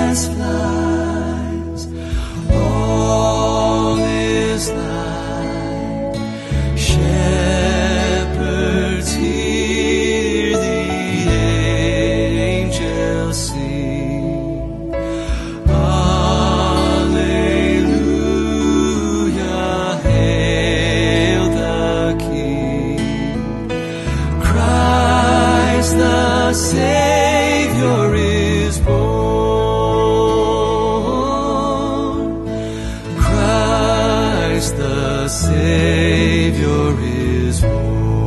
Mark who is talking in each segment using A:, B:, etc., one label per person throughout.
A: as flies, all is light. Shepherds hear the angels sing. Alleluia, hail the King. Christ the Savior is born. Christ the Savior is born.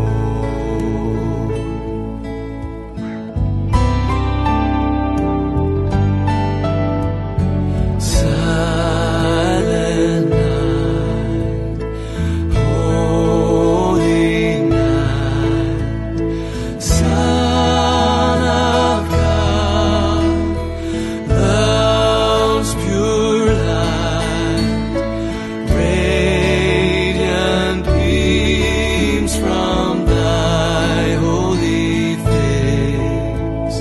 A: Silent night, holy night, Son of God, love's pure light, radiant beams from thy holy face.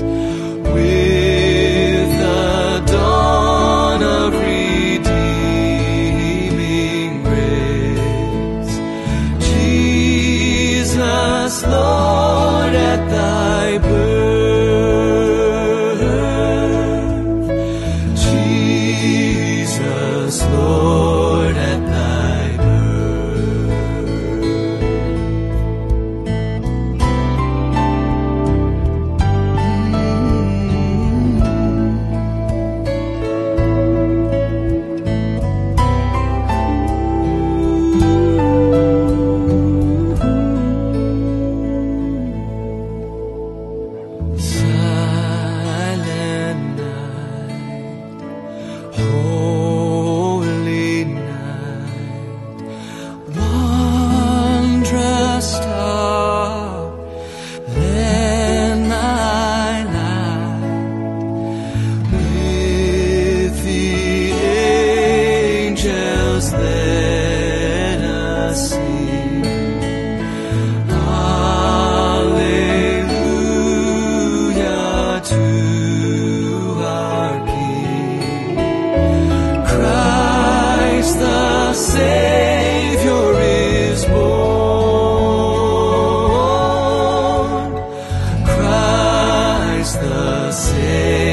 A: With the dawn of redeeming grace, Jesus, Lord, at thy birth, Jesus, Lord, at thy Silent night, holy night, wondrous star, lend thy light. With the angels let us sing. Alleluia to our King. Christ the Savior is born. Christ the Savior